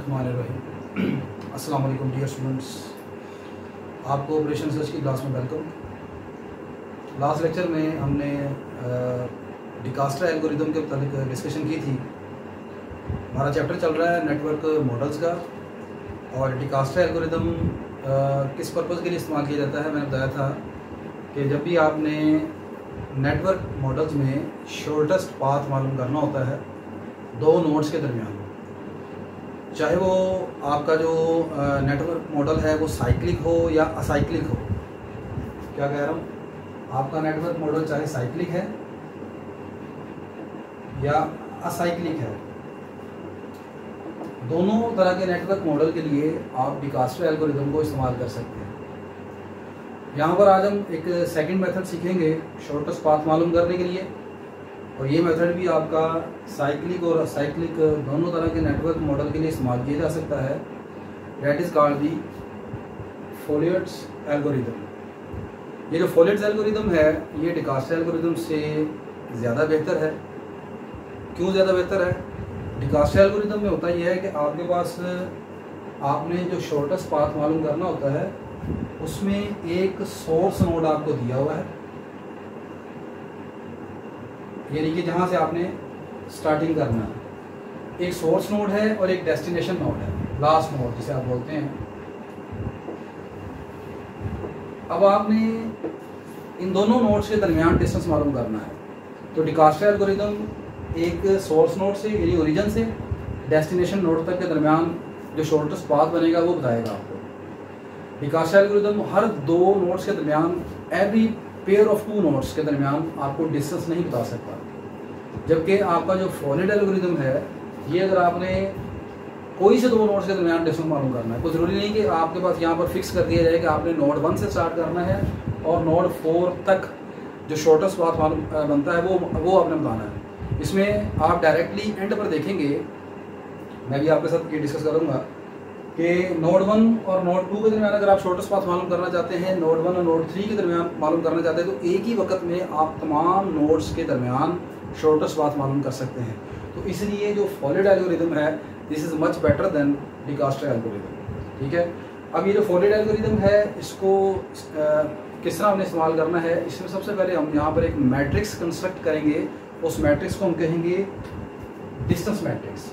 बिस्मिल्लाहिर्रहमानिर्रहीम। अस्सलाम वालेकुम डियर स्टूडेंट्स, आपको ऑपरेशन सर्च की क्लास में वेलकम। लास्ट लेक्चर में हमने डिकास्ट्रा एल्गोरिदम के मतलब डिस्कशन की थी। हमारा चैप्टर चल रहा है नेटवर्क मॉडल्स का, और डिकास्ट्रा एल्गोरिदम किस पर्पज़ के लिए इस्तेमाल किया जाता है। मैंने बताया था कि जब भी आपने नेटवर्क मॉडल्स में शॉर्टेस्ट पाथ मालूम करना होता है दो नोड्स के दरमियान, चाहे वो आपका जो नेटवर्क मॉडल है वो साइक्लिक हो या असाइक्लिक हो। क्या कह रहा हूँ, आपका नेटवर्क मॉडल चाहे साइक्लिक है या असाइक्लिक है, दोनों तरह के नेटवर्क मॉडल के लिए आप डिकास्ट्रा एल्गोरिदम को इस्तेमाल कर सकते हैं। यहाँ पर आज हम एक सेकंड मेथड सीखेंगे शॉर्टेस्ट पाथ मालूम करने के लिए, और ये मेथड भी आपका साइक्लिक और असाइक्लिक दोनों तरह के नेटवर्क मॉडल के लिए इस्तेमाल किया जा सकता है। That is called the Floyd's algorithm. ये जो फोलियर्स एल्गोरिदम है ये डिकास्ट्रा एल्गोरिदम से ज़्यादा बेहतर है। क्यों ज़्यादा बेहतर है? डिकास्ट्रा एल्गोरिदम में होता यह है कि आपके पास आपने जो शॉर्टेस्ट पाथ मालूम करना होता है उसमें एक सोर्स नोड आपको दिया हुआ है, यानी कि जहाँ से आपने स्टार्टिंग करना है। एक सोर्स नोड है और एक डेस्टिनेशन नोड है, लास्ट नोड जिसे आप बोलते हैं। अब आपने इन दोनों नोड्स के दरमियान डिस्टेंस मालूम करना है। तो डिकास्ट्रा एल्गोरिदम एक सोर्स नोड से यानी ओरिजिन से डेस्टिनेशन नोड तक के दरमियान जो शॉर्टेस्ट पाथ बनेगा वो बताएगा आपको। डिकास्ट्रा एल्गोरिदम हर दो नोड्स के दरमियान, every pair of two nodes के दरमियान आपको डिस्टेंस नहीं बता सकता। जबकि आपका जो फोलियर्स एल्गोरिदम है ये अगर आपने कोई से दो नोड्स के दरमियान डिस्टेंस मालूम करना है, कोई ज़रूरी नहीं कि आपके पास यहाँ पर फिक्स कर दिया जाए कि आपने नोड 1 से स्टार्ट करना है और नोड 4 तक जो शॉर्टेस्ट पाथ मालूम बनता है वो आपने बताना है। इसमें आप डायरेक्टली एंड पर देखेंगे, मैं भी आपके साथ ये डिस्कस करूँगा कि नोड 1 और नोड 2 के दरमियान अगर आप शॉर्टेस्ट पाथ मालूम करना चाहते हैं, नोड 1 और नोड 3 के दरमियान मालूम करना चाहते हैं, तो एक ही वक्त में आप तमाम नोड्स के दरमियान शॉर्टेस्ट पाथ मालूम कर सकते हैं। तो इसलिए जो फोलियर्स एल्गोरिदम है this is much better than Dijkstra algorithm. ठीक है, अब ये जो फोलियर्स एल्गोरिदम है इसको किस तरह हमने इस्तेमाल करना है, इसमें सबसे पहले हम यहाँ पर एक मैट्रिक्स कंस्ट्रक्ट करेंगे। उस मैट्रिक्स को हम कहेंगे distance matrix.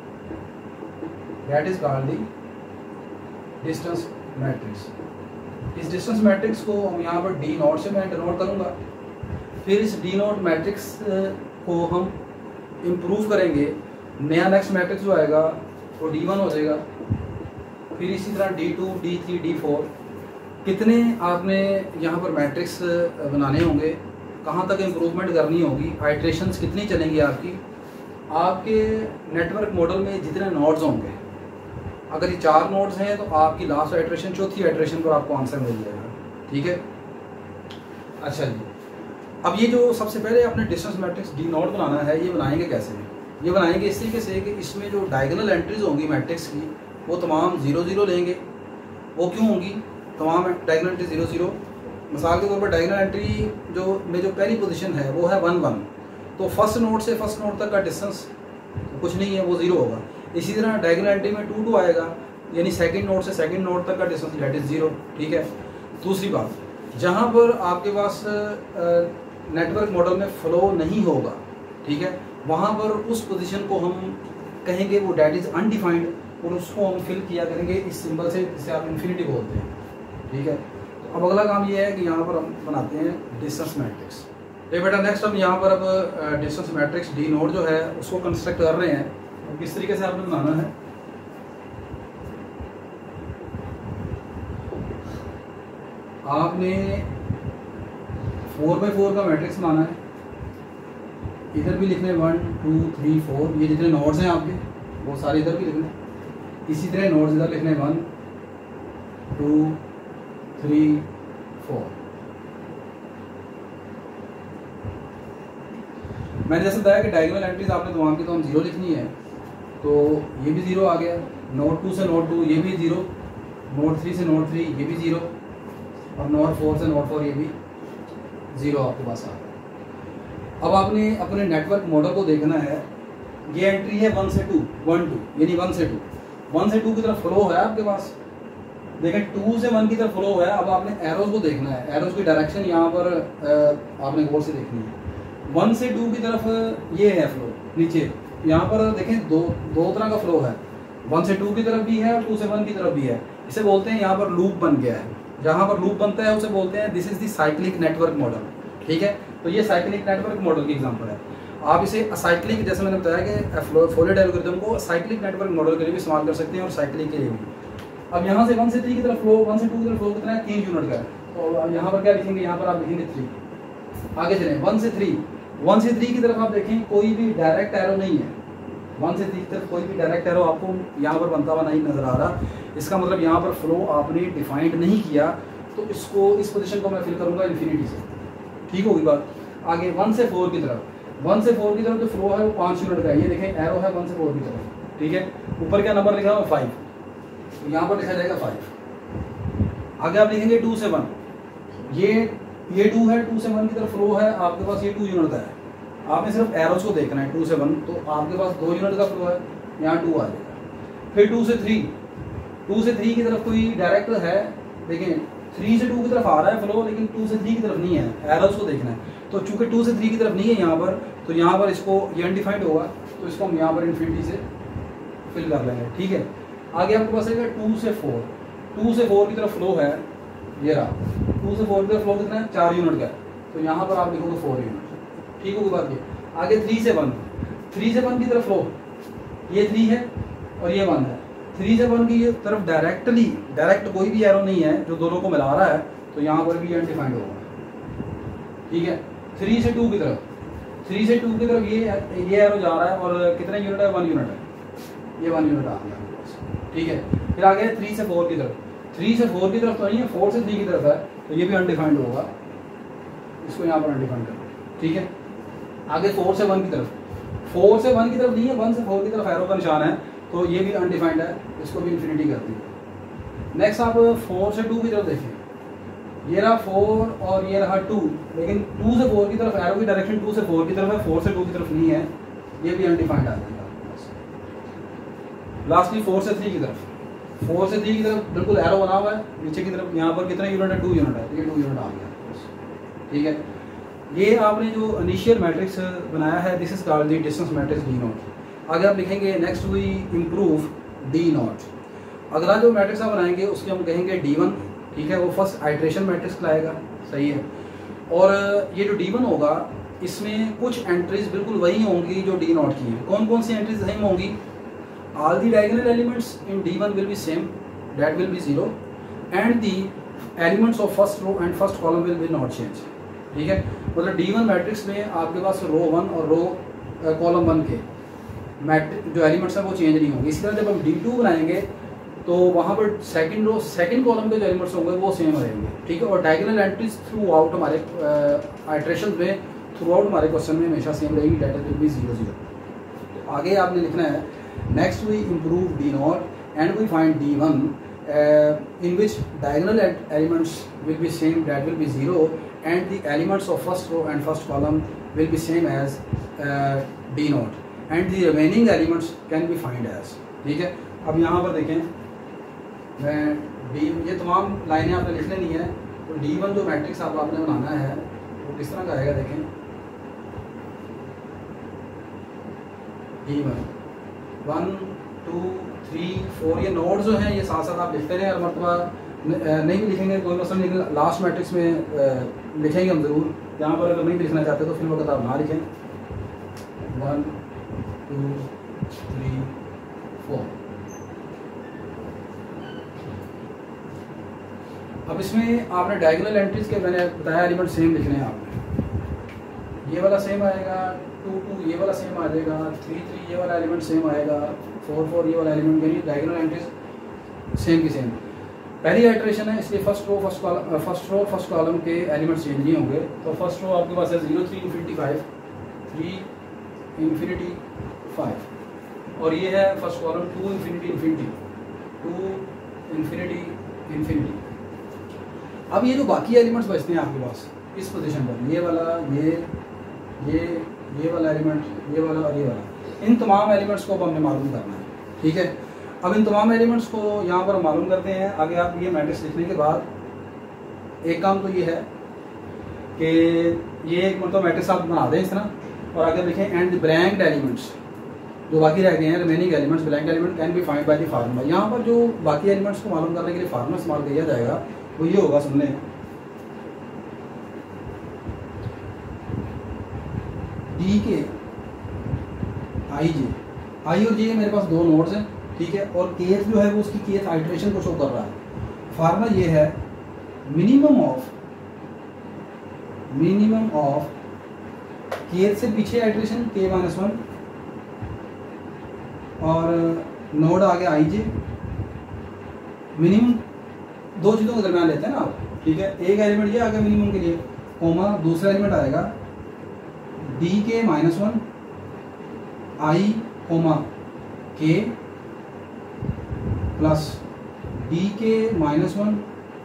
That is called the distance matrix. इस डिस्टेंस मैट्रिक्स को हम यहाँ पर डी नोट से मैं डिनोट करूँगा। फिर इस डी नोट मैट्रिक्स को हम इम्प्रूव करेंगे, नया नेक्स्ट मैट्रिक्स जो आएगा वो D1 हो जाएगा। फिर इसी तरह D2, D3, D4 कितने आपने यहाँ पर मैट्रिक्स बनाने होंगे, कहाँ तक इम्प्रूवमेंट करनी होगी, आइट्रेशंस कितनी चलेंगी आपके नेटवर्क मॉडल में जितने नोड्स होंगे। अगर ये 4 नोड्स हैं तो आपकी लास्ट आइट्रेशन, चौथी आइट्रेशन पर आपको आंसर मिल जाएगा। ठीक है, अच्छा जी। अब ये जो सबसे पहले आपने डिस्टेंस मैट्रिक्स डी नोट बनाना है, ये बनाएंगे कैसे? ये बनाएंगे इस तरीके से कि इसमें जो डायगोनल एंट्रीज होंगी मैट्रिक्स की वो तमाम 0 0 लेंगे। वो क्यों होंगी तमाम डायगोनल एंट्री 0 0? मिसाल के तौर पर डायगोनल एंट्री जो पहली पोजीशन है वो है 1 1, तो फर्स्ट नोड से फर्स्ट नोड तक का डिस्टेंस कुछ नहीं है, वो 0 होगा। इसी तरह डायगोनल एंट्री में 2 2 आएगा, यानी सेकंड नोड से सेकंड नोड तक का डिस्टेंस दैट इज 0। ठीक है, दूसरी बात, जहाँ पर आपके पास नेटवर्क मॉडल में फ्लो नहीं होगा, ठीक है, वहाँ पर उस पोजीशन को हम कहेंगे वो डेट इज अनडिफाइंड, और उसको हम फिल किया करेंगे इस सिंबल से जिसे आप इन्फिनिटी बोलते हैं। ठीक है, तो अब अगला काम ये है कि यहाँ पर हम बनाते हैं डिस्टेंस मैट्रिक्स। ये बेटा नेक्स्ट हम यहाँ पर अब डिस्टेंस मैट्रिक्स डी नोड जो है उसको कंस्ट्रक्ट कर रहे हैं। तो किस तरीके से आपने बनाना है, आपने 4x4 का मैट्रिक्स बनाना है। इधर भी लिखने 1 2 3 4, ये जितने नोड्स हैं आपके वो सारे इधर भी लिखने। इसी तरह नोड्स इधर लिखने 1 2 3 4। मैंने जैसे बताया कि डायगोनल एंट्रीज आपने तमाम की तो हम 0 लिखनी है, तो ये भी 0 आ गया। नोड 2 से नोड 2 ये भी 0, नोड 3 से नोड 3 ये भी 0, और नोड 4 से नोड 4 ये भी 0 आपके पास आ गया। अब आपने अपने नेटवर्क मॉडल को देखना है। ये एंट्री है 1 से 2, 1 2 यानी 1 से 2। 1 से 2 की तरफ फ्लो है आपके पास, देखें 2 से 1 की तरफ फ्लो है। अब आपने एरोज को देखना है, एरोज की डायरेक्शन यहाँ पर आपने गौर से देखनी है। 1 से 2 की तरफ ये है फ्लो नीचे, यहाँ पर देखें दो तरह का फ्लो है, 1 से 2 की तरफ भी है और 2 से 1 की तरफ भी है। इसे बोलते हैं यहाँ पर लूप बन गया है, जहाँ पर लूप बनता है उसे बोलते हैं this is the cyclic network model. ठीक है, तो ये साइक्लिक नेटवर्क मॉडल की एग्जांपल है। आप इसे असाइक्लिक, जैसे मैंने बताया कि फोरियर एल्गोरिथम को साइक्लिक नेटवर्क मॉडल के लिए भी इस्तेमाल कर सकते हैं और साइक्लिक के लिए भी। अब यहाँ से 1 से 3 की तरफ फ्लो, 1 से 2 की तरफ फ्लो कितना है, 3 यूनिट का है। तो अब यहाँ पर क्या लिखेंगे, यहाँ पर आप लिखेंगे 3। आगे चलें 1 से 3 की तरफ आप देखें कोई भी डायरेक्ट एरो नहीं है। 1 से 3 की तरफ कोई भी डायरेक्ट एरो आपको यहाँ पर बनता हुआ नहीं नजर आ रहा। इसका मतलब यहाँ पर फ्लो आपने डिफाइंड नहीं किया, तो इसको इस पोजीशन को मैं फिल करूँगा इन्फिनिटी से। ठीक होगी बात। आगे 1 से 4 की तरफ, 1 से 4 की तरफ जो फ्लो है वो 5 यूनिट का है। ये देखें एरो है 1 से 4 की तरफ। ठीक है, ऊपर क्या नंबर लिखा है 5, तो यहाँ पर लिखा जाएगा 5। आगे आप लिखेंगे 2 से 1, ये 2 है, 2 से 1 की तरफ फ्लो है आपके पास, ये 2 यूनिट का है। आपने सिर्फ एरोज को देखना है 2 से 1, तो आपके पास 2 यूनिट का फ्लो है, यहाँ 2 आ जाएगा। फिर 2 से 3 की तरफ कोई डायरेक्ट है, देखें 3 से 2 की तरफ आ रहा है फ्लो, लेकिन 2 से 3 की तरफ नहीं है, एरोज को देखना है। तो चूंकि 2 से 3 की तरफ नहीं है यहाँ पर, तो यहाँ पर इसको ये अनडिफाइंड होगा, तो इसको हम यहाँ पर इन्फिनिटी से फिल कर लेंगे। ठीक है, आगे आपके पास है 2 से 4 की तरफ फ्लो है, ये रहा 2 से 4 की तरफ फ्लो कितना है, 4 यूनिट का, तो यहाँ पर आप लिखोगे 4 यूनिट। ठीक होगी बात ये। आगे 3 से 1 की तरफ फ्लो, ये 3 है और ये 1 है। 3 से 1 की तरफ डायरेक्ट कोई भी एरो नहीं है जो दोनों को मिला रहा है, तो यहाँ पर भी अनडिफाइंड होगा। ठीक है, 3 से 2 की तरफ ये एरो जा रहा है और कितने यूनिट है, 1 यूनिट है, ये 1 यूनिट आ गया। ठीक है, फिर आगे 3 से 4 की तरफ, 3 से 4 की तरफ तो नहीं है, 4 से 3 की तरफ है, तो ये भी अनडिफाइंड होगा, इसको यहाँ पर अनडिफाइंड करो। ठीक है, आगे 4 से 1 की तरफ, 4 से 1 की तरफ नहीं है, 1 से 4 की तरफ एरो का निशान है, तो ये भी अनडिफाइंड है, इसको भी इन्फिनिटी कर दी। नेक्स्ट आप 4 से 2 की तरफ देखें, ये रहा 4 और ये रहा 2, लेकिन 2 से 4 की तरफ एरो की डायरेक्शन 2 से 4 की तरफ है, 4 से 2 की तरफ नहीं है, ये भी अनडिफाइंड आ जाएगा। लास्टली 4 से 3 की तरफ बिल्कुल एरो बना हुआ है नीचे की तरफ, यहाँ पर कितने यूनिट है, 2 यूनिट है, तो ये 2 यूनिट आ गया। ठीक है, ये आपने जो इनिशियल मैट्रिक्स बनाया है, this is called the distance matrix D naught. आगे आप लिखेंगे next we improve D naught. अगला जो मैट्रिक्स आप बनाएंगे उसके हम कहेंगे D1। ठीक है, वो फर्स्ट आइट्रेशन मैट्रिक्स लाएगा, सही है। और ये जो D1 होगा, इसमें कुछ एंट्रीज बिल्कुल वही होंगी जो डी नॉट की हैं। कौन कौन सी एंट्रीज सेम होंगी, all the diagonal elements in D1 will be same, that will be 0, and the elements of first row and first column will be not change। ठीक है, मतलब D1 मैट्रिक्स में आपके पास रो 1 और रो कॉलम 1 के जो elements हैं वो चेंज नहीं होंगे। इसी तरह जब हम D2 बनाएंगे तो वहाँ पर सेकंड कॉलम के जो एलिमेंट्स होंगे वो सेम रहेंगे। ठीक है, और डायगोनल एंट्रीज थ्रू आउट हमारे आइट्रेशन में, थ्रू आउट हमारे क्वेश्चन में हमेशा सेम रहेगी, डेट विल बी 0 0। आगे आपने लिखना है next we improve D naught and we find D1 in which diagonal elements will be same, that will be 0, and the elements of first row and first column will be same as D naught, and the remaining elements can be find as। ठीक है, अब यहाँ पर देखें, मैं ये तमाम लाइनें आपने लिख लेनी है। तो D1 जो मैट्रिक्स आपने बनाना है वो किस तरह का आएगा, देखें D1 1 2 3 4, ये नोड जो हैं ये साथ साथ आप लिखते रहें। और मरतबा नहीं भी लिखेंगे कोई मसला नहीं, लास्ट मैट्रिक्स में लिखेंगे हम ज़रूर। यहाँ पर अगर नहीं लिखना चाहते तो फिर वक्त आप ना लिखें। 1 2 3 4। अब इसमें आपने डायगोनल एंट्रीज के मैंने बताया एलिमेंट सेम लिखने हैं आपने। ये वाला सेम आएगा, 2 2 ये वाला सेम आ जाएगा, 3 3 ये वाला एलिमेंट सेम आएगा, 4 4 ये वाला एलिमेंट, यानी डायगोनल एंट्रीज सेम की सेम। पहली आइट्रेशन है, इसलिए फर्स्ट रो फर्स्ट कॉलम के एलिमेंट चेंज नहीं होंगे। तो फर्स्ट रो आपके पास है 0 3 इन्फिनिटी 5 3 इन्फिनिटी 5, और ये है first column 2 infinity infinity 2 infinity infinity. अब ये जो बाकी एलिमेंट्स बचते हैं आपके पास इस पोजीशन पर, ये वाला, ये वाला एलिमेंट, ये वाला और ये वाला, इन तमाम एलिमेंट्स को अब हमने मालूम करना है। ठीक है, अब इन तमाम एलिमेंट्स को यहाँ पर मालूम करते हैं। आगे आप ये मैट्रिक्स लिखने के बाद एक काम तो ये है कि ये एक मतलब मैट्रिक्स आप बना दें इस तरह, और आगे लिखें एंड द ब्लैंक एलिमेंट्स, जो बाकी रह गए हैं remaining elements blank element can be find by the formula. यहाँ पर जो बाकी एलिमेंट्स को मालूम करने के लिए फार्मूला इस्तेमाल किया जाएगा वो ये होगा, सुन लें, डी के आई जे, आई और जे मेरे पास दो नोड्स हैं, ठीक है, और केथ जो है वो उसकी केथ आइटरेशन को शो कर रहा है। फार्मूला ये है मिनिमम ऑफ केथ से पीछे आइटरेशन के माइनस 1 और नोड आ गया आई जे। मिनिमम दो चीज़ों के दरमियान लेते हैं ना आप, ठीक है, एक एलिमेंट ये आ गया मिनिमम के लिए, कोमा दूसरा एलिमेंट आएगा D k minus 1 i comma k plus D k minus 1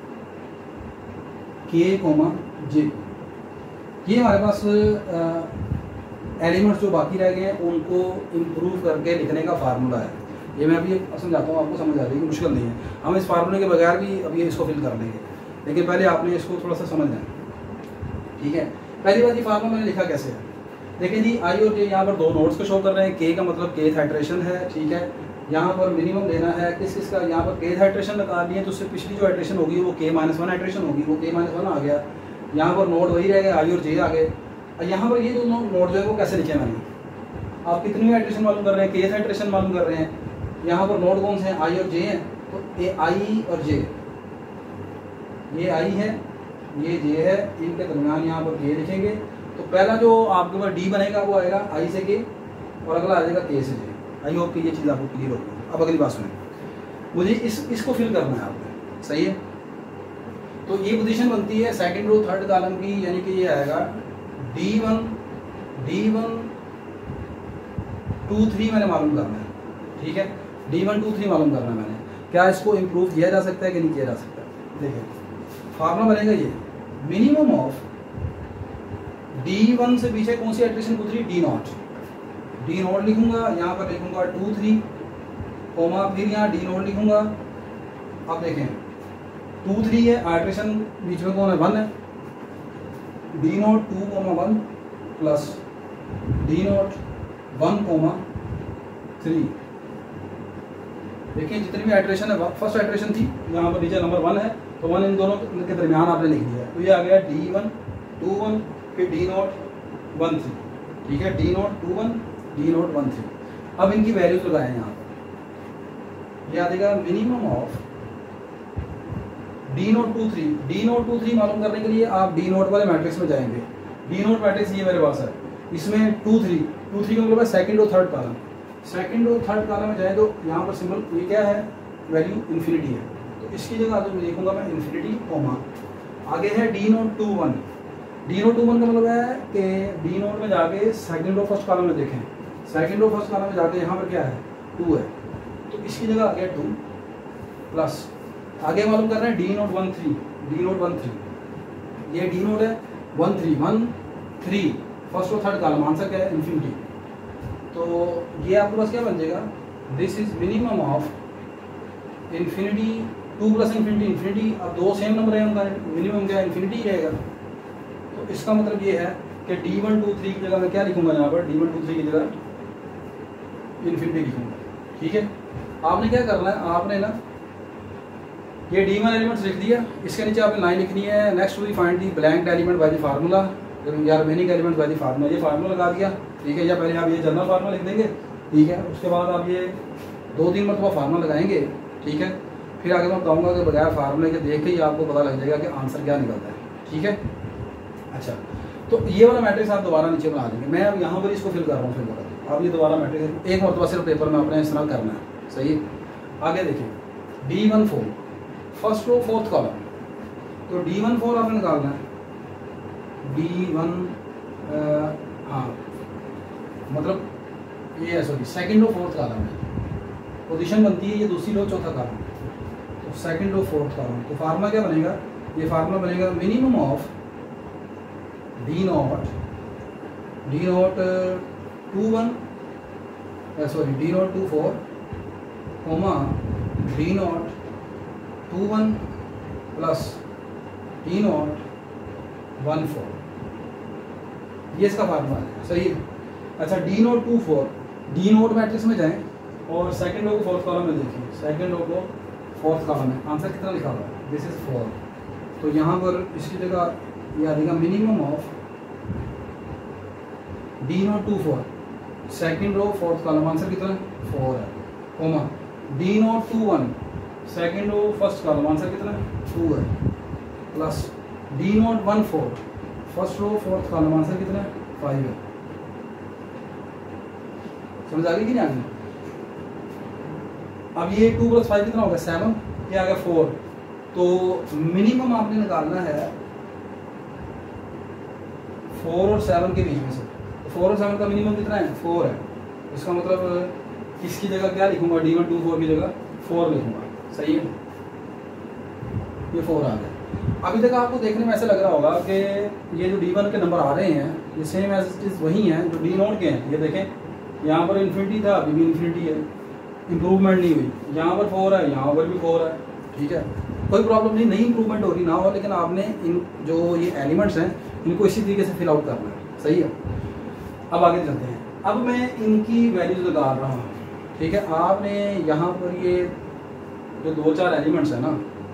k coma जे। ये हमारे पास एलिमेंट्स जो बाकी रह गए हैं उनको इम्प्रूव करके लिखने का फार्मूला है। ये मैं अभी समझाता हूँ, आपको समझ आ जाएगी, मुश्किल नहीं है, हम इस फार्मूले के बगैर भी अभी इसको फिल कर लेंगे, लेकिन पहले आपने इसको थोड़ा सा समझना है, ठीक है। पहली बात, ये फार्मूला मैंने लिखा कैसे है, देखिए जी, आई और जे यहाँ पर दो नोड्स को शो कर रहे हैं, के का मतलब केथ हाइड्रेशन है, ठीक है। यहाँ पर मिनिमम लेना है किस किस का, यहाँ पर केथ हाइड्रेशन लगा दिए तो उससे पिछली जो हाइड्रेशन होगी वो के माइनस 1 हाइड्रेशन होगी, वो के माइनस 1 आ गया। यहाँ पर नोड वही रह गया, आई और जे आ गए। यहाँ पर ये जो नोड जो है वो कैसे लिखे मैंने, आप कितनी हाइड्रेशन मालूम कर रहे हैं, केथ हाइड्रेशन मालूम कर रहे हैं, यहाँ पर नोड कौन से हैं, आई और जे हैं, तो ए आई और जे, ये आई है ये जे है, इनके दरमियान यहाँ पर के लिखेंगे। तो पहला जो आपके पास डी बनेगा वो आएगा आई से के, और अगला आ जाएगा के से जे। आई होप कि ये चीज़ आपको क्लियर होगी। अब अगली बात सुनें, मुझे इसको फिल करना है आपको, सही है। तो ये पोजीशन बनती है सेकंड रो थर्ड कॉलम की, यानी कि ये आएगा D1 2 3 मैंने मालूम करना है, ठीक है, D1 2 3 मालूम करना है मैंने। क्या इसको इम्प्रूव किया जा सकता है कि नहीं किया जा सकता? देखिए फार्मूला बनेगा ये, मिनिमम ऑफ D1 से पीछे कौन सी आइटरेशन गुजरी, D नॉट लिखूंगा, यहाँ पर लिखूंगा 2 3 कोमा, फिर यहाँ D नॉट लिखूंगा। अब देखें 2 3 है, आइटरेशन बीच में कौन है, 1 है, D naught 2,1 plus D naught 1,3। देखिए जितनी भी आइटरेशन है, फर्स्ट आइटरेशन थी, यहाँ पर नीचे नंबर 1 है, तो 1 इन दोनों के दरमियान आपने लिख दिया, तो ये आ गया D1 2 1 फिर D नॉट 1 3, ठीक है, D नॉट 2 1 D नॉट 1 3। अब इनकी वैल्यूज लगाए यहाँ पर, ये आ जाएगा मिनिमम ऑफ D नॉट 2 3 मालूम करने के लिए आप D नॉट वाले मैट्रिक्स में जाएंगे। D नॉट मैट्रिक्स ये मेरे पास है, इसमें 2 3 का मतलब है सेकंड और थर्ड कॉलम। सेकंड और थर्ड कॉलम में जाए तो यहाँ पर सिंबल ये क्या है, वैल्यू इन्फिनिटी है, तो इसकी जगह तो मैं लिखूंगा मैं इन्फिनिटी कोमा। आगे है D नॉट 2 1 का मतलब है कि D नॉट में जाके सेकंड और फर्स्ट कॉलम में देखें, सेकंड और फर्स्ट कॉलम में जाके यहाँ पर क्या है 2 है, तो इसकी जगह आ गया 2 प्लस आगे मालूम कर रहे हैं D नॉट 1 3, ये D नॉट है 1 3 फर्स्ट और थर्ड कॉलम, आंसर क्या है इन्फिनिटी। तो ये आपके पास क्या बन जाएगा, this is minimum of infinity 2 plus infinity. अब दो सेम नंबर है उनका, मिनिमम क्या इन्फिनिटी रहेगा, तो इसका मतलब ये है कि D1 2 3 की जगह मैं क्या लिखूंगा, यहाँ पर D1 2 3 की जगह इन्फिनिटी लिखूंगा, ठीक है। आपने क्या करना है, आपने ना ये D1 एलिमेंट्स लिख दिया, इसके नीचे आपने लाइन लिखनी है, next we find the blank element by the formula या remaining element by the formula. ये फार्मूला लगा दिया, ठीक है, या पहले आप ये जनरल फार्मूला लिख देंगे, ठीक है, उसके बाद आप ये 2-3 मरतबा फार्मूला लगाएंगे, ठीक है, फिर आगे मैं बताऊंगा कि बगैर फार्मूले के देख के ही आपको पता लग जाएगा कि आंसर क्या निकलता है, ठीक है। अच्छा, तो ये वाला मैट्रिक्स आप दोबारा नीचे बना देंगे, मैं अब यहाँ पर इसको फिल कर रहा हूँ, फिर बता आप ये दोबारा मैट्रिक्स एक मरतबा सिर्फ पेपर में अपने इस्तेमाल करना है, सही है। आगे देखिए D1 4 first row fourth column, तो D1 4 आपने निकालना है, D1 हाँ मतलब ये sorry second row fourth column है, पोजीशन बनती है ये दूसरी रो चौथा कॉलम, तो सेकंड रो फोर्थ कॉलम। तो फार्मूला क्या बनेगा, ये फार्मूला बनेगा minimum of D naught 2 1 sorry D naught 2 4 comma D naught 21 plus D naught 14, ये इसका फार्मूला है। सही है। अच्छा D naught 24, D naught matrix में जाएं और सेकंड रो को फोर्थ कॉलम में देखिए, सेकंड रो को फोर्थ कॉलम में आंसर कितना लिखा हुआ है, दिस इज 4। तो यहाँ पर इसकी जगह ये आ जाएगा minimum of D naught 24, second row fourth column, answer कितना 4 है, comma D naught 21, second row first column, answer कितना 2 है, plus D naught 14, first row fourth column, answer कितना 5 है। समझ आ गई कि नहीं आ गई? अब ये 2 + 5 कितना होगा 7, ये आ गया 4। तो मिनिमम आपने निकालना है 4 और 7 के बीच में से। तो 4 और 7 का मिनिमम कितना है 4 है। इसका मतलब इसकी जगह क्या लिखूंगा, D1 24 की जगह 4 लिखूंगा। सही है, ये 4 आ गया। अभी तक आपको देखने में ऐसा लग रहा होगा कि ये जो D1 के नंबर आ रहे हैं ये सेम एज इट इज वही हैं जो डी नोट के हैं। ये देखें यहाँ पर इन्फिनिटी था, अभी भी इन्फिनिटी है, इम्प्रूवमेंट नहीं हुई। यहाँ पर 4 है, यहाँ पर भी 4 है। ठीक है, कोई प्रॉब्लम नहीं, नई इम्प्रूवमेंट हो रही ना हो, लेकिन आपने इन जो ये एलिमेंट्स हैं इनको इसी तरीके से फिल आउट करना है। सही है, अब आगे चलते हैं। अब मैं इनकी वैल्यूज निकाल रहा हूँ। ठीक है, आपने यहाँ पर ये जो 2-4 एलिमेंट्स हैं ना,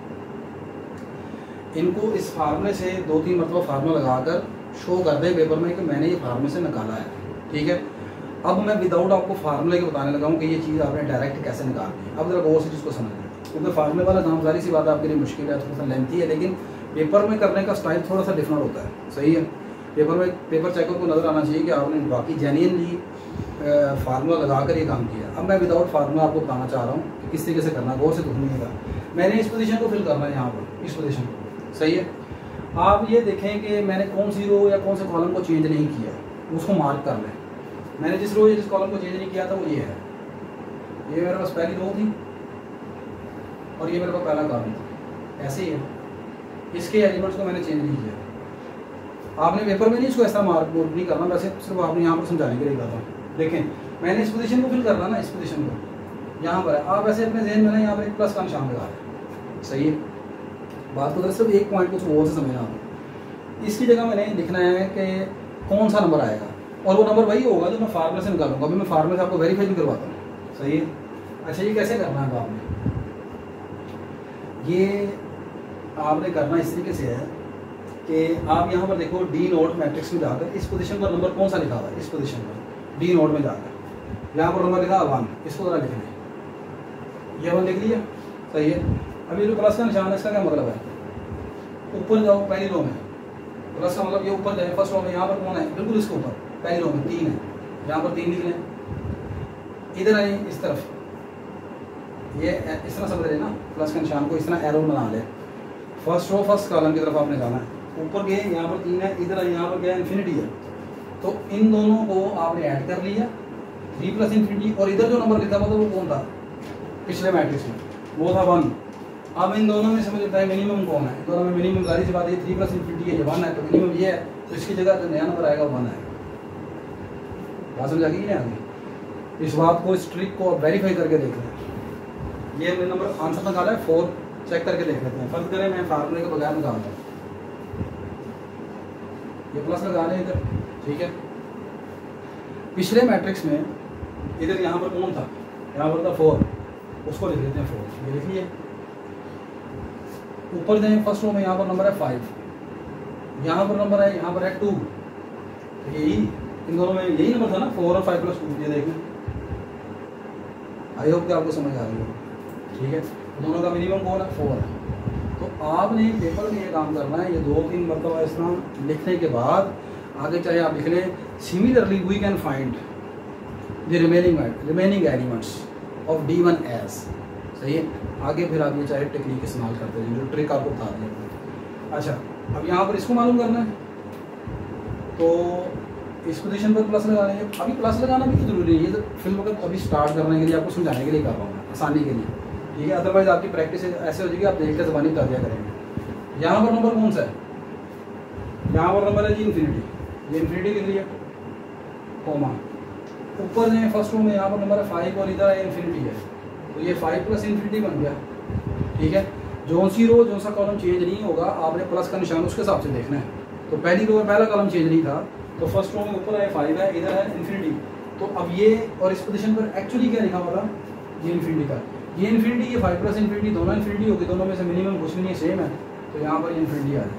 इनको इस फार्मूले से 2-3 मरतबा फार्मूला लगाकर शो कर दें पेपर में कि मैंने ये फार्मूले से निकाला है। ठीक है, अब मैं विदाउट आपको फार्मूले के बताने लगा हूँ कि ये चीज़ आपने डायरेक्ट कैसे निकालनी है। अब जरा गौर से चीज़ को समझ लें, क्योंकि फार्मूले वाला काम जारी सी बात है आपके लिए मुश्किल है, थोड़ा सा लेंथी है, लेकिन पेपर में करने का स्टाइल थोड़ा सा डिफरेंट होता है। सही है, पेपर चेकर को नज़र आना चाहिए कि आपने बाकी जेन्युइनली फार्मूला लगाकर ये काम किया। अब मैं विदाउट फार्मूला आपको बताना चाह रहा हूँ कि किस तरीके से करना है। गौर से सुनिएगा, मैंने इस पोजीशन को फिल करना है यहाँ पर, इस पोजीशन को। सही है, आप ये देखें कि मैंने कौन सी रो या कौन से कॉलम को चेंज नहीं किया, उसको मार्क कर लें। मैंने जिस रो या जिस कॉलम को चेंज नहीं किया था वो ये है, ये मेरे पास पहली रो थी और ये मेरे पास पहला कॉलम था। ऐसे ही है, इसके एलिमेंट्स को मैंने चेंज नहीं किया। आपने पेपर में नहीं इसको ऐसा मार्क नहीं करना, वैसे सिर्फ आपने यहाँ पर समझाने के लिए कहा था। देखें, मैंने इस पोजीशन को फिल करना ना, इस पोजीशन को यहाँ पर है, आप ऐसे अपने जहन में ना यहाँ पर एक प्लस का निशान लगा दें। सही है, बात को सिर्फ एक पॉइंट को और से समझना आप। इसकी जगह मैंने लिखना है कि कौन सा नंबर आएगा, और वो नंबर वही होगा जो मैं फार्मूले से निकालूंगा। अभी मैं फार्मूले से आपको वेरीफाई भी करवाता हूँ। सही है, अच्छा ये कैसे करना है आपने, ये आपने करना इस तरीके से है कि आप यहाँ पर देखो डी नोट मैट्रिक्स में जाकर इस पोजीशन पर नंबर कौन सा लिखा हुआ है, इस पोजीशन पर डी नोट में जाकर यहाँ पर नंबर लिखा 1, इसको ज़रा लिख लें। ये 1 लिख लिया। सही है, अभी जो प्लस का निशान है इसका क्या मतलब है, ऊपर जाओ पहली रो में, प्लस का मतलब ये ऊपर जाए फर्स्ट रो में। यहाँ पर कौन है, बिल्कुल इसके ऊपर पहली रो में 3 है, यहाँ पर 3 लिख लें। इधर आए इस तरफ, ये इस तरह समझ रहे ना, प्लस के निशान को इस तरह एरो बना ले। फर्स्ट रो फर्स्ट कॉलम की तरफ आपने जाना है, ऊपर गए यहाँ पर 3 है, इधर आए यहाँ पर क्या है इन्फिनिटी है। तो इन दोनों को आपने ऐड कर लिया, 3 + इन्फिनिटी, और इधर जो नंबर लिखा हुआ था वो कौन था पिछले मैट्रिक्स में, वो था 1। अब इन दोनों में समझ लेता है मिनिमम कौन है, दोनों में मिनिमम जारी सी बात है 3 + इन्फिनिटी है, ये 1 है, तो मिनिमम ये है, तो इसकी जगह जो नया नंबर आएगा 1 है। बात समझ आ गई नहीं आ गई? इस बात को, इस ट्रिक को वेरीफाई करके देख लें। ये हमने नंबर आंसर निकाला है 4, चेक करके देख लेते हैं। फर्ज करें मैं फार्मूले के बगैर निकाल दूँ, ये प्लस लगा लें इधर। ठीक है, पिछले मैट्रिक्स में इधर यहाँ पर कौन था, यहाँ पर था 4, उसको लिख लेते हैं 4, ये लिख लिए। ऊपर जाए फर्स्ट रो में, यहाँ पर नंबर है 5, यहाँ पर नंबर है, यहाँ पर है 2, तो यही इन दोनों में यही नंबर था ना 4 और 5 + 2। ये देखें, आई होप कि आपको समझ आ रही हो। ठीक है, दोनों का मिनिमम कौन है 4 है। तो आपने पेपर में ये काम करना है, ये 2-3 मरतबा इस तरह लिखने के बाद आगे चाहे आप लिख लें similarly we can find the remaining elements of D1 as. सही है, आगे फिर आप ये चाहे टेक्निक इस्तेमाल करते हैं जो ट्रिक आपको बता दिया। अच्छा, अब यहाँ पर इसको मालूम करना है, तो इस पोजीशन पर प्लस लगा लेंगे। अभी प्लस लगाना भी जरूरी नहीं है, तो फिल्म वक्त अभी स्टार्ट करने के लिए, आपको समझाने के लिए कर रहा हूँ, आसानी के लिए। ठीक है, अदरवाइज आपकी प्रैक्टिस ऐसे हो जाएगी, आप देख के ज़बानी कर दिया करेंगे। यहाँ पर नंबर कौन सा है, यहाँ पर नंबर है जी इन्फिनिटी, ये इन्फिनिटी लिख लिया, कोमा। ऊपर जाए फर्स्ट रो में, यहाँ पर नंबर है 5 और इधर है इन्फिनिटी है, तो ये 5 प्लस इन्फिनिटी बन गया। ठीक है, जो सी रो जो सा कॉलम चेंज नहीं होगा, आपने प्लस का निशान उसके हिसाब से देखना है। तो पहली रो में पहला कॉलम चेंज नहीं था, तो फर्स्ट रो में ऊपर है 5 है, इधर है इन्फिनिटी। तो अब ये और इस पोजीशन पर एक्चुअली क्या लिखा हुआ था, ये इन्फिनिटी था, ये इन्फिनिटी, ये 5 प्लस इन्फिनिटी, दोनों इन्फिनिटी होगी, दोनों में से मिनिमम कुछ नहीं है, सेम है, तो यहाँ पर इन्फिनिटी आ जाएगी।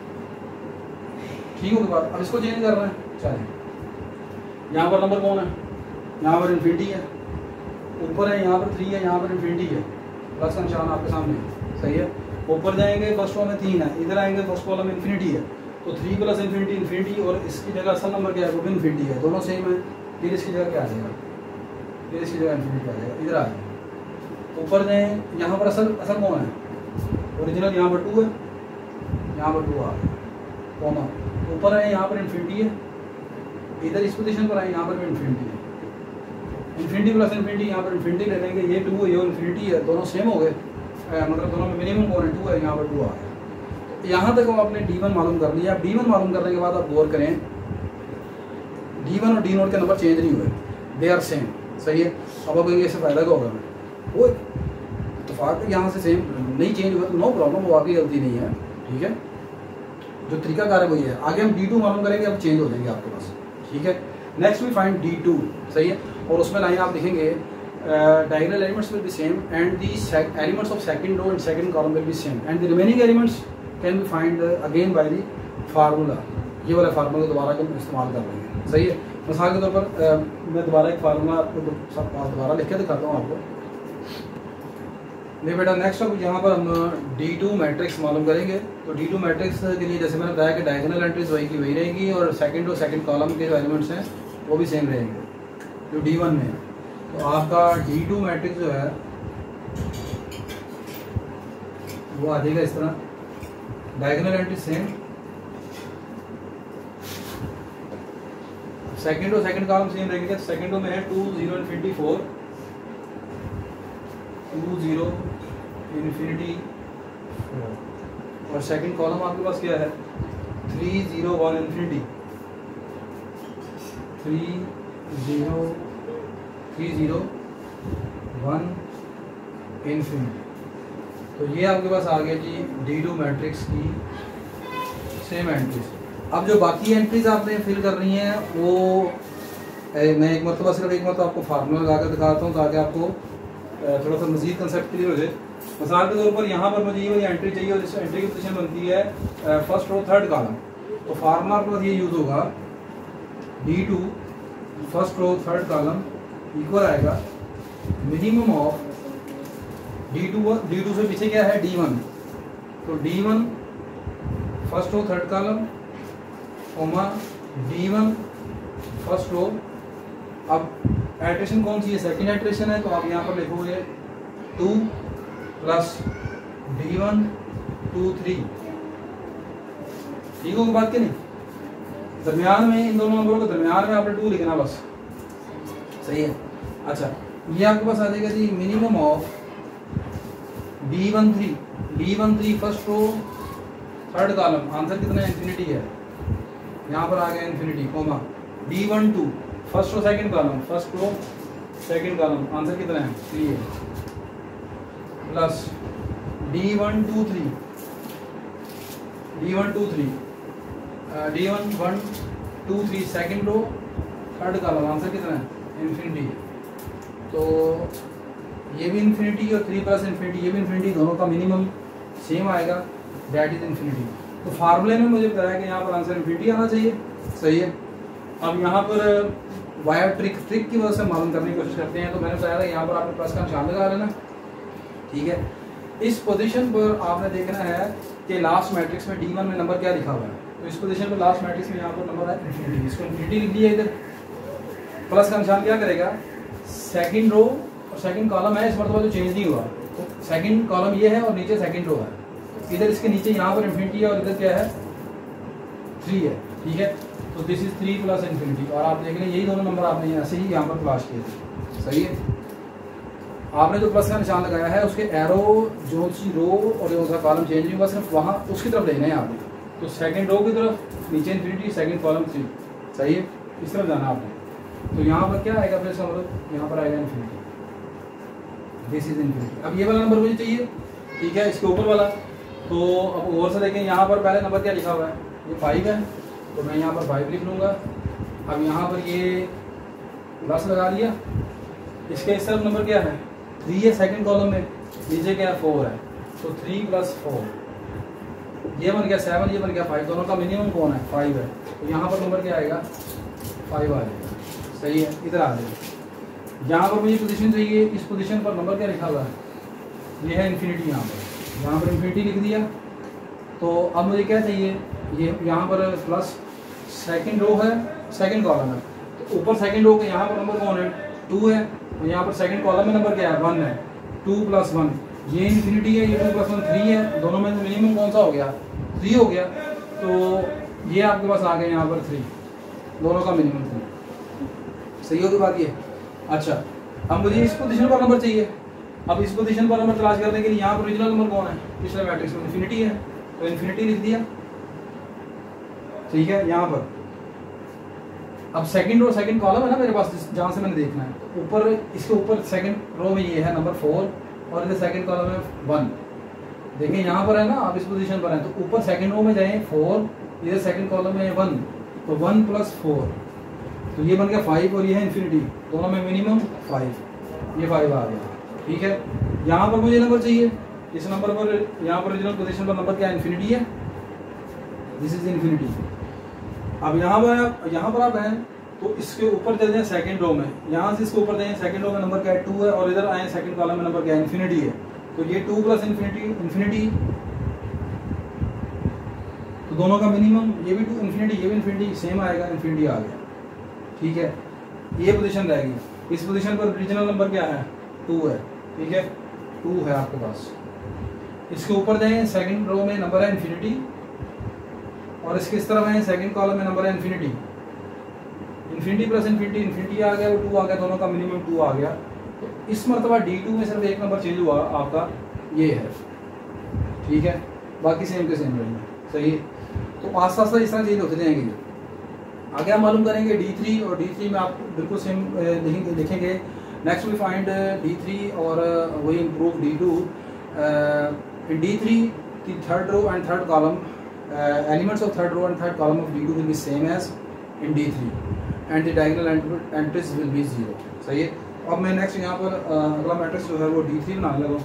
ठीक होगी बात। अब इसको चेंज करना है, चलें। यहाँ पर नंबर कौन है, यहाँ पर इन्फिनिटी है, ऊपर है यहाँ पर 3 है, यहाँ पर इन्फिनिटी है, प्लस का निशान आपके सामने है, सही है। ऊपर जाएंगे फर्स्ट रो में 3 है, इधर आएंगे फर्स्ट कॉलम में इन्फिनिटी है, तो 3 प्लस इन्फिनिटी इन्फिनिटी, और इसकी जगह असल नंबर क्या है, वो भी इन्फिनिटी है, दोनों सेम है। फिर इसकी जगह क्या आ जाएगा, फिर इसकी जगह इन्फिनिटी आ जाएगा, इधर आ जाएगा। ऊपर जाएँ, यहाँ पर असल कौन है, ओरिजिनल यहाँ पर 2 है, यहाँ पर 2 आ गया, कॉमा। ऊपर है यहाँ पर इन्फिनिटी है, इधर इस पोजीशन पर आए, यहाँ पर भी इन्फिनिटी है, इन्फिनिटी प्लस इन्फिनिटी, यहाँ पर इन्फिनिटी ले लेंगे, ये 2 है, ये इन्फिनिटी है, दोनों सेम हो गए, मतलब दोनों में मिनिमम कौन है, 2 है, यहाँ पर 2 आ गया। तो यहाँ तक हम आपने D1 मालूम कर लिया। D1 मालूम करने के बाद आप गौर करें, D1 और D नोट के नंबर चेंज नहीं हुए, दे आर सेम, सही है। अब आप इससे फायदा क्या होगा, वो इत्तेफाक यहाँ से सेम नहीं चेंज हुआ तो नो प्रॉब्लम, वो आपकी गलती नहीं है। ठीक है, जो तरीकाकार है वही है। आगे हम D2 मालूम करेंगे, अब चेंज हो जाएंगे आपके पास। ठीक है, नेक्स्ट वी फाइंड D2, सही है। और उसमें लाइन आप लिखेंगे, diagonal elements will be same and the elements of second row and second column will be same and the remaining elements can be find again by the formula। ये वाला formula दोबारा हम इस्तेमाल कर लेंगे, सही है। मिसाल के तौर पर मैं दोबारा एक फार्मूला आपको दोबारा लिख के दिखाता हूँ आपको। नहीं बेटा, नेक्स्ट अब यहाँ पर हम D2 मैट्रिक्स मालूम करेंगे। तो D2 मैट्रिक्स के लिए जैसे मैंने बताया कि डायगोनल एंट्रीज वही की वही रहेगी और सेकंड और सेकंड कॉलम के जो एलिमेंट्स हैं वो भी सेम रहेंगे जो D1 में है। तो आपका D2 मैट्रिक्स जो है वो आ जाएगा इस तरह, डायगोनल एंट्री सेम, सेकंड और सेकंड कॉलम सेम रहेंगे। सेकंड में है 2 0 इन्फिनिटी 4, 2 0 इन्फिनिटी 4, और सेकंड कॉलम आपके पास क्या है 3 0 1 इन्फिनिटी, 3 0 1 इन्फिनिटी। तो ये आपके पास आ गया जी D2 मैट्रिक्स की सेम एंट्रीज। अब जो बाकी एंट्रीज आपने फिल कर रही हैं वो मैं एक मरतबा सिर्फ एक मरतबा आपको फार्मूला लगा कर दिखाता हूँ ताकि आपको थोड़ा सा मजीद कंसेप्ट क्लियर हो जाए। मिसाल के तौर पर यहाँ पर मुझे ये वाली एंट्री चाहिए और इस एंट्री की पोजीशन बनती है फर्स्ट रो थर्ड कॉलम। तो फार्मूला आपके पास ये यूज़ होगा D2 first row third column equal आएगा मिनिमम ऑफ D2 से पीछे क्या है D1, तो D1 first row third column comma D1 first row. अब एट्रेशन कौन सी है, सेकंड एट्रेशन है, तो आप यहाँ पर लिखोगे 2 प्लस D1 2 3। ठीक होगी बात कि नहीं, दरमियान में इन दोनों नंबरों के दरमियान में आपने 2 लिखना बस, सही है। अच्छा, ये आपके पास आ जाएगा जी minimum of D1 3 first row third column, answer कितना है इन्फिनिटी है, यहाँ पर आ गया infinity comma D1 2 first row second column, first row second column, answer कितना है 3 है, plus D1 2 3 second row third column, answer कितना है इन्फिनिटी। तो ये भी इन्फिनिटी और 3 प्लस इन्फिनिटी ये भी इन्फिनिटी, दोनों का मिनिमम सेम आएगा, दैट इज इन्फिनिटी। तो फार्मूले में मुझे बताया कि यहाँ पर आंसर इन्फिनिटी आना चाहिए, सही है। अब यहाँ पर वायर ट्रिक की वजह से मालूम करने की कोशिश करते हैं। तो मैंने बताया था यहाँ पर आपने प्लस का निशान लगा लेना, ठीक है। इस पोजीशन पर आपने देखना है कि लास्ट मैट्रिक्स में D1 में नंबर क्या लिखा हुआ है। तो इस पोजीशन पर लास्ट मैट्रिक्स में यहाँ पर नंबर है इन्फिनिटी, इसको इन्फिनिटी लिख लिया। इधर प्लस का निशान क्या करेगा, सेकंड रो और सेकंड कॉलम है, इस मरतबा जो चेंज नहीं हुआ, तो सेकंड कॉलम ये है और नीचे सेकंड रो है, इधर इसके नीचे यहाँ पर इन्फिनिटी है और इधर क्या है 3 है, ठीक है। तो दिस इज 3 प्लस इन्फिनिटी। और आप देख लें यही दोनों नंबर आपने ऐसे ही यहाँ पर तलाश किए थे, सही है। आपने जो प्लस का निशान लगाया है उसके एरो जो सी रो और जो सा कॉलम चेंज नहीं हुआ, सिर्फ वहाँ उसकी तरफ देखना है आपने। तो सेकंड रो की तरफ नीचे इन्फिनिटी, सेकंड कॉलम 3, सही है, इस तरफ जाना आपने। तो यहाँ पर क्या आएगा फिर इसका मतलब यहाँ पर आएगा इन्फिनिटी, दिस इज इन्फिनिटी। अब ये वाला नंबर मुझे चाहिए, ठीक है, इसके ऊपर वाला। तो अब और से देखें, यहाँ पर पहले नंबर क्या लिखा हुआ है, ये 5 है, तो मैं यहाँ पर 5 लिख लूँगा। अब यहाँ पर ये प्लस लगा लिया, इसके इस तरफ नंबर क्या है 3 है सेकंड कॉलम में, नीचे क्या है 4 है, तो 3 + 4 ये बन गया 7, ये बन गया 5, दोनों का मिनिमम कौन है 5 है, तो यहाँ पर नंबर क्या आएगा 5 आ जाएगा। सही है, इधर आ जाएगा। यहाँ पर मुझे पोजीशन चाहिए, इस पोजीशन पर नंबर क्या लिखा हुआ है, ये है इन्फिनिटी। यहाँ पर इन्फिनिटी लिख दिया। तो अब मुझे क्या चाहिए, ये यहाँ पर प्लस सेकंड रो है, सेकंड कॉलम है, तो ऊपर सेकंड रो के यहाँ पर नंबर कौन है 2 है, और यहाँ पर सेकंड कॉलम में नंबर क्या है 1 है, 2 + 1 ये इन्फिनिटी है, ये 2 + 1 3 है, दोनों में मिनिमम कौन सा हो गया 3 हो गया, तो ये आपके पास आ गया यहाँ पर 3, दोनों का मिनिमम 3। सही होगी बात ये। अच्छा, अब मुझे इस पोजीशन पर नंबर चाहिए। अब इस पोजीशन पर नंबर तलाश करने के लिए यहाँ पर ओरिजिनल नंबर कौन है, पिछले मैट्रिक्स में इन्फिनिटी है, तो इन्फिनिटी लिख दिया। ठीक है, यहाँ पर अब सेकंड रो सेकंड कॉलम है ना मेरे पास, जहाँ से मैंने देखना है, तो ऊपर इसके ऊपर सेकंड रो में ये है नंबर 4, और इधर सेकंड कॉलम में 1। देखिए यहाँ पर है ना, आप इस पोजीशन पर है, तो ऊपर सेकंड रो में जाए 4, इधर सेकंड कॉलम में 1, तो 1 + 4, तो ये बन गया 5, और ये है इन्फिनिटी, दोनों में मिनिमम 5, ये 5 आ गया। ठीक है, यहाँ पर मुझे नंबर चाहिए, इस नंबर पर यहाँ पर ओरिजिनल पोजीशन पर नंबर क्या है इन्फिनिटी है, दिस इज इन्फिनिटी। अब यहाँ पर आप हैं, तो इसके ऊपर चले जाए सेकंड रो में, यहाँ से इसके ऊपर जाए सेकंड रो में नंबर क्या है 2 है, और इधर आए सेकंड कॉलम में नंबर क्या है इन्फिनिटी है, तो ये 2 + इन्फिनिटी, तो दोनों का मिनिमम, ये भी 2 इन्फिनिटी, ये भी इन्फिनिटी, सेम आएगा, इन्फिनिटी आ गया। ठीक है, ये पोजीशन रहेगी। इस पोजीशन पर ओरिजिनल नंबर क्या है 2 है, ठीक है 2 है आपके पास। इसके ऊपर जाए सेकंड रो में नंबर है इन्फिनिटी, और इसके इस तरफ है सेकंड कॉलम में नंबर है इन्फिनिटी, इन्फिनिटी + इन्फिनिटी, इन्फिनिटी आ गया, 2 आ गया, दोनों का मिनिमम 2 आ गया। तो इस मरतबा D2 में सिर्फ एक नंबर चेंज हुआ आपका, ये है। ठीक है, बाकी सेम के सेम रहेंगे। सही है, तो आस्ता आस्ता इस तरह चेंज होते जाएंगे। आगे हम मालूम करेंगे D3, और D3 में आप बिल्कुल सेम लिखेंगे। नेक्स्ट वी फाइंड D3 और we improve D2। In D3 the third row and third column elements of third row and third column of D2 will be same as in D3 and the diagonal entries will be 0। सही है। अब मैं next यहाँ पर अगला matrix जो है वो D3 बनाने लगा।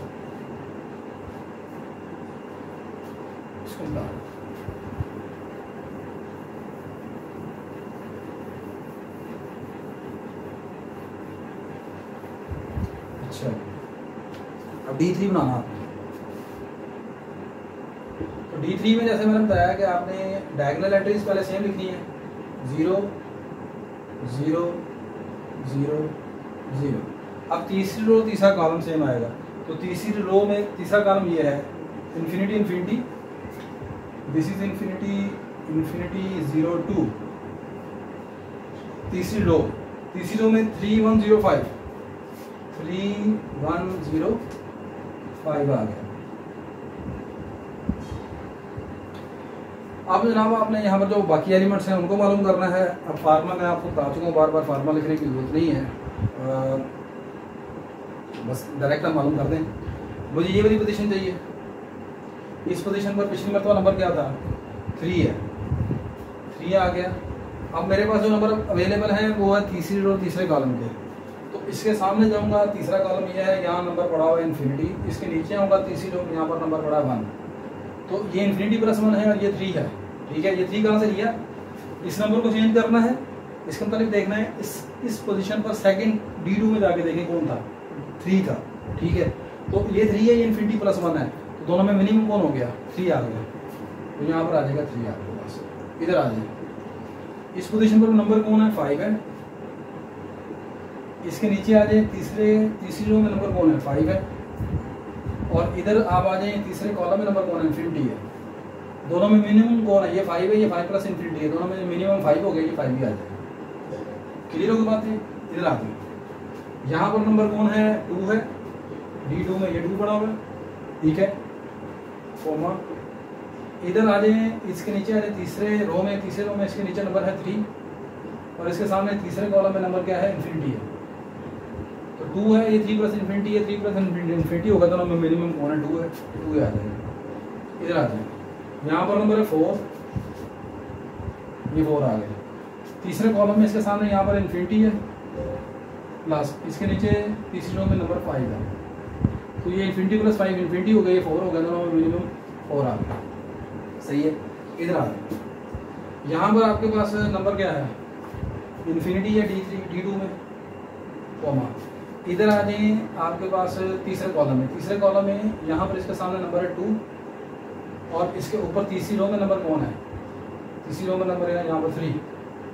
अच्छा, अब D3 बनाना आपने। तो D3 में जैसे मैंने बताया कि आपने डायगोनल एंट्रीज पहले सेम लिखनी है, 0 0 0 0। अब तीसरी रो तीसरा कॉलम सेम आएगा, तो तीसरी रो में तीसरा कॉलम ये है infinity infinity, this is infinity infinity 0 2। तीसरी रो में 3 1 0 5 3 1 0 5 आ गया। अब जनाब आपने यहाँ पर जो बाकी एलिमेंट्स हैं उनको मालूम करना है। अब फार्मूला मैं आपको बता चुका हूँ, बार बार फार्मूला लिखने की जरूरत नहीं है, बस डायरेक्ट हम मालूम कर दें। मुझे ये वाली पोजीशन चाहिए, इस पोजीशन पर पिछली मरतबा नंबर क्या था 3 है, 3 आ गया। अब मेरे पास जो नंबर अवेलेबल है वो है तीसरी रो तीसरे कॉलम के, तो इसके सामने जाऊँगा, तीसरा कॉलम ये है, यहाँ नंबर पड़ा हुआ है इन्फिनिटी, इसके नीचे आऊँगा तीसरी रो, यहाँ पर नंबर पड़ा 1, तो ये इन्फिनिटी +1 है और ये 3 है। ठीक है, ये 3 कहाँ से लिया, इस नंबर को चेंज करना है, इसके मतलब देखना है इस पोजीशन पर सेकंड D2 में जाके देखें कौन था 3 था। ठीक है, तो ये 3 है, ये इन्फिनिटी +1 है, तो दोनों में मिनिमम कौन हो गया 3 आ गया, तो यहाँ पर आ जाएगा 3 आपके पास। इधर आ जाए, इस पोजीशन पर नंबर कौन है 5 है, इसके नीचे आ जाए तीसरी रो में नंबर कौन है 5 है, और इधर आप आ जाए तीसरे कॉलम में नंबर कौन है इन्फिनिटी है, दोनों में मिनिमम कौन है, ये 5 है, ये 5 + इन्फिनिटी है, दोनों में मिनिमम 5 हो गया, ये 5 भी आ जाएगा। क्लियर होगी बात है। इधर आते हैं, यहाँ पर नंबर कौन है 2 है, D2 में ये 2 पड़ा हुआ है। ठीक है, कोमा, इधर आ जाए, इसके नीचे आ जाए तीसरे रो में इसके नीचे नंबर है 3, और इसके सामने तीसरे कॉलम में नंबर क्या है इन्फिनिटी है, तो 2 है, ये 3 प्लस इन्फिनिटी है, 3 प्लस इन्फिनिटी होगा दोनों में मिनिमम कौन है 2 है, 2 आ जाएगा। इधर आ जाए, यहाँ पर नंबर है 4, ये 4 आ गया। तीसरे कॉलम में इसके सामने यहाँ पर इन्फिनिटी है प्लस इसके नीचे तीसरी रो में नंबर 5 है, तो ये इन्फिनिटी प्लस 5 इन्फिनिटी हो गया, ये 4 हो गया, दोनों में मिनिमम 4 आ गया। सही है। इधर आ गया, यहाँ पर आपके पास नंबर क्या है, इन्फिनिटी है D3 D2 में, कॉमा इधर आ जाए आपके पास तीसरे कॉलम में, तीसरे कॉलम में यहाँ पर इसके सामने नंबर है 2 और इसके ऊपर तीसरी रो में नंबर कौन है, तीसरी रो में नंबर है यहाँ पर 3,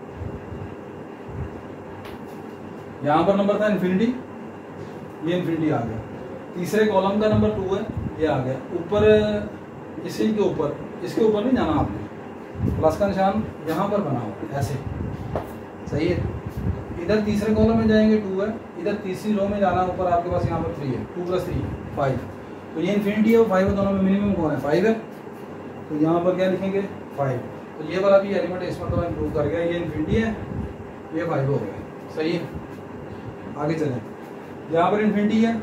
यहाँ पर नंबर था इन्फिनिटी, ये इन्फिनिटी आ गया। तीसरे कॉलम का नंबर 2 है, ये आ गया। ऊपर इसी के ऊपर, इसके ऊपर नहीं जाना आपने, प्लस का निशान यहाँ पर बना हुआ ऐसे, सही है। इधर तीसरे कॉलम में जाएंगे 2 है, इधर तीसरी रो में जाना, ऊपर आपके पास यहाँ पर 3 है, 2 प्लस 3 5, तो ये इन्फिनिटी है और 5 है, दोनों में मिनिमम कौन है 5 है, तो यहाँ पर क्या लिखेंगे 5। तो ये वाला भी एलिमेंट इस मतलब इम्प्रूव कर गया, ये इन्फिनिटी है, ये 5 हो गया। सही है। आगे चलें, यहाँ पर इन्फिनिटी है,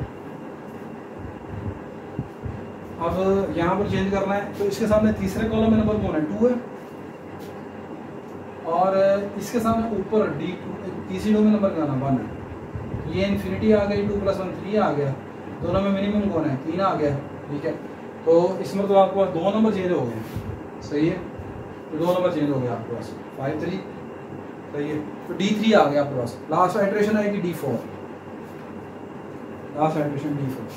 अब यहाँ पर चेंज करना है, तो इसके सामने तीसरे कॉलम में नंबर कौन है 2 है और इसके सामने ऊपर तीसरी रो में नंबर क्या ना 1 है, ये इन्फिनिटी आ गई, 2 प्लस 1 3 आ गया, दोनों में मिनिमम कौन है 3 आ गया। ठीक है, तो इसमें तो आपके पास 2 नंबर चेंज हो गए। सही है, तो 2 नंबर चेंज हो गया आपके पास 5 3। सही है, तो D3 आ गया आपके पास। लास्ट आइटरेशन आएगी D4, लास्ट आइटरेशन D4।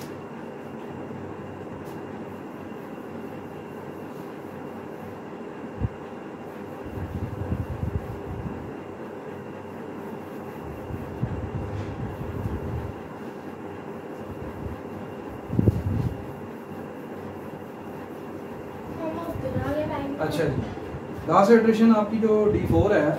अच्छा जी, लास्ट इटरेशन आपकी जो D4 है,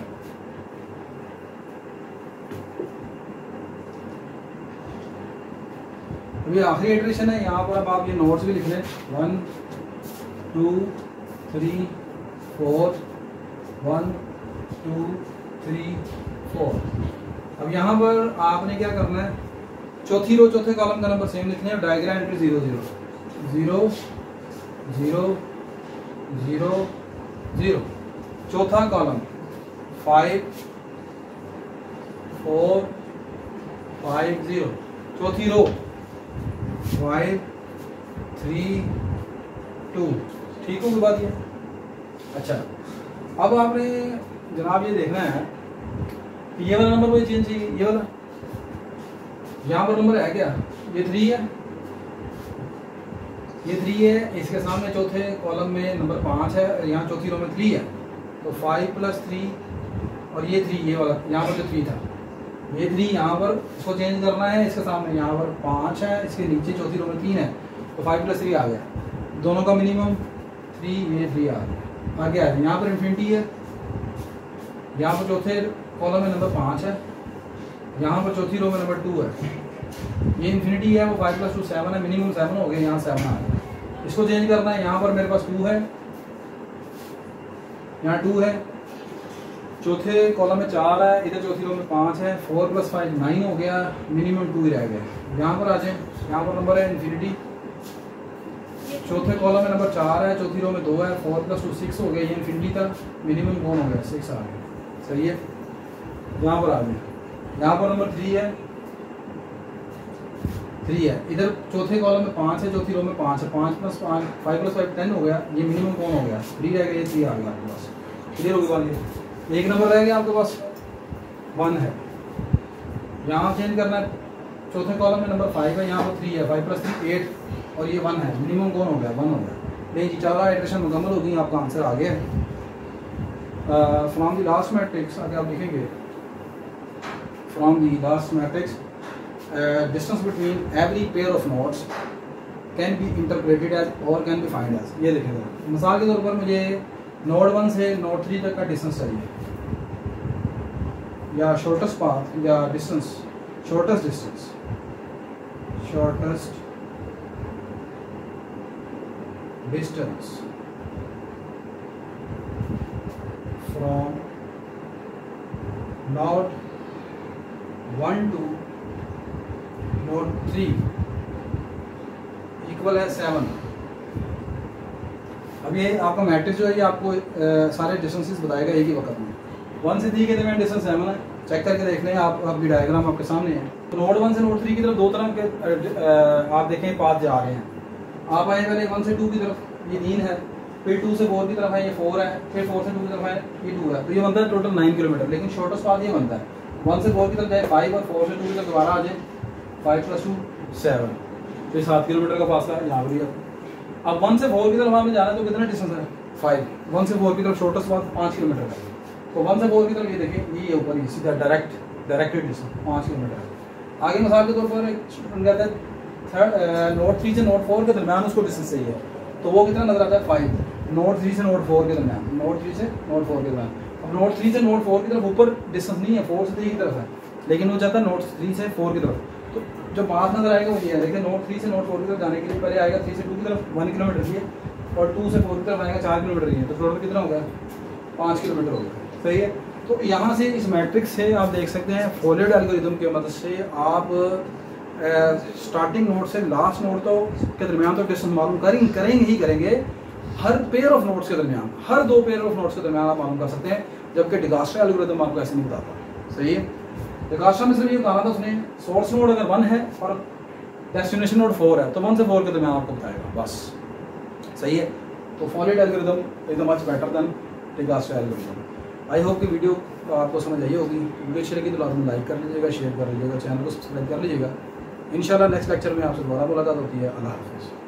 ये आखिरी इटरेशन है। यहाँ पर अब आप ये नोट्स भी लिख लें, 1 2 3 4 1 2 3 4। अब यहाँ पर आपने क्या करना है, चौथी रो चौथे कॉलम का नंबर सेम लिखने हैं, डायग्राम एंट्री 0 0 0 0 0 0। चौथा कॉलम 5 4 5 0। चौथी रो 5 3 2। ठीक होगी बात ये। अच्छा, अब आपने जनाब ये देखना है कि ये वाला नंबर कोई चेंज चाहिए, ये वाला यहाँ पर नंबर है क्या, ये 3 है, ये 3 है, इसके सामने चौथे कॉलम में नंबर 5 है, यहाँ चौथी रो में 3 है, तो 5 प्लस 3 और ये 3, ये वाला यहाँ पर जो 3 था, ये 3 यहाँ पर इसको चेंज करना है, इसके सामने यहाँ पर 5 है, इसके नीचे चौथी रो में 3 है, तो 5 प्लस 3 आ गया, दोनों का मिनिमम 3, ये 3 आ गया। आगे आ जाए, यहाँ पर इन्फिनिटी है, यहाँ पर चौथे कॉलम में नंबर 5 है, यहाँ पर चौथी रो में नंबर 2 है, ये इन्फिनिटी है, वो 5 प्लस 2 7 है, मिनिमम 7 हो गया, यहाँ 7 आ गया। इसको चेंज करना है, यहाँ पर मेरे पास 2 है, यहाँ 2 है, चौथे कॉलम में 4 है, इधर चौथी रो में 5 है, 4 प्लस 5 9 हो गया, मिनिमम 2 ही रह गया। यहाँ पर आ जाए, यहाँ पर नंबर है इन्फिनिटी, चौथे कॉलम में नंबर 4 है, चौथी रो में 2 है, 4 प्लस 2 6 हो गया, ये इन्फिनिटी था, मिनिमम कौन हो गया 6 आ गया। सही है, यहाँ पर आ जाए, यहाँ पर नंबर 3 है, 3 है, इधर चौथे कॉलम में 5 है, चौथी रो में 5 है, 5 प्लस 5 10 हो गया, ये मिनिमम कौन हो गया 3 रह गया, ये 3 आ गया आपके पास। क्लियर होगी बात। एक नंबर रह गया आपके पास 1 है, यहाँ चेंज करना है, चौथे कॉलम में नंबर 5 है, यहाँ पर 3 है, 5 प्लस 3 8 और ये 1 है, मिनिमम कौन हो गया 1 हो गया। नहीं जी, 4 आइटरेशन मुकम्मल होगी, आपका आंसर आ गया है। फ्रॉम द लास्ट मैट्रिक्स आगे आप लिखेंगे, from the last matrix distance between every pair of nodes can be interpreted as और कैन बी फाइंड एज। ये देखेंगे, मिसाल के तौर पर मुझे नोड 1 से नोड 3 तक का डिस्टेंस चाहिए, या शॉर्टेस्ट पाथ या distance, shortest distance, shortest distance from node 1 to node 3 equal है 7। अब ये आपका मैट्रिक्स जो है ये आपको सारे डिस्टेंसेस बताएगा एक ही वक्त में। 1 से 3 के दरमियान डिस्टेंस 7 है, चेक करके देख लें आप, आपकी डायग्राम आपके सामने है। तो नोड 1 से नोड 3 की तरफ दो तरह के आप देखें पाथ जा रहे हैं। आप आए पहले 1 से 2 की तरफ, ये 3 है, फिर 2 से 4 की तरफ है, ये 4 है, फिर 4 से 2 की तरफ है, ये 2 है। तो ये बनता है टोटल 9 किलोमीटर, लेकिन शॉर्टेस्ट पाथ ये बनता है 1 से 4 की तरफ जाए 5 और 4 से 2 की तरफ दोबारा आ जाए 5 + 2 7, तो 7 किलोमीटर का फासला है यहाँ पर। अब 1 से 4 की तरफ हमें जाना है तो कितना डिस्टेंस है 5। 1 से 4 की तरफ शॉर्टेस्ट पाथ 5 किलोमीटर है। तो 1 से 4 की तरफ ये देखिए ये ऊपर ही सीधा डायरेक्टेड डिस्टेंस 5 किलोमीटर है। आगे मिसाल के तौर पर एक स्टूडेंट कहता है नोड 3 से नोड 4 के दरमियान उसको डिस्टेंस चाहिए, तो वो कितना नजर आता है 5। नोड 3 से नोड 4 के दरमियान, नोड 3 से नोड 4 के दरमियान। अब नोड 3 से नोड 4 की तरफ ऊपर डिस्टेंस नहीं है, 4 से 3 की तरफ है, लेकिन वो चाहता है नोड 3 से 4 की तरफ। तो जो पाथ नजर आएगा वो ये है, देखिए नोड 3 से नोड 4 की तरफ जाने के लिए पहले आएगा 3 से 2 की तरफ 1 किलोमीटर ये, और 2 से 4 की तरफ आएगा 4 किलोमीटर ये, तो टोटल कितना हो गया 5 किलोमीटर हो गया। सही है। तो यहाँ से इस मैट्रिक्स से आप देख सकते हैं फॉलोड एल्गोरिथम की मदद से आप स्टार्टिंग नोड से लास्ट नोड तो के दरमियान तो डिस्टेंस मालूम करेंगे हर पेयर ऑफ नोड्स के दरमियान, हर 2 पेयर ऑफ नोड्स के दरमियान आप मालूम कर सकते हैं, जबकि डिगास्ट्रा एल्गोरिथम आपको ऐसे नहीं बताता। सही है। डिगास्ट्रा में सिर्फ ये बताना था उसने, सोर्स नोड अगर 1 है और डेस्टिनेशन नोड 4 है तो 1 से 4 के दरमियान आपको बताएगा बस। सही है। तो Floyd algorithm is much better than Dijkstra algorithm. I hope कि वीडियो आपको समझ आई होगी। वीडियो अच्छी लगी तो लाजमी लाइक कर लीजिएगा, शेयर कर लीजिएगा, चैनल को सब्सक्राइब कर लीजिएगा। इंशाल्लाह नेक्स्ट लेक्चर में आपसे दोबारा मुलाकात होती है। अल्लाह हाफ़िज़।